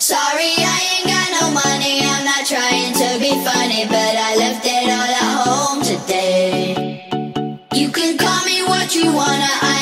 Sorry, I ain't got no money, I'm not trying to be funny, but I left it all at home today. You can call me what you wanna,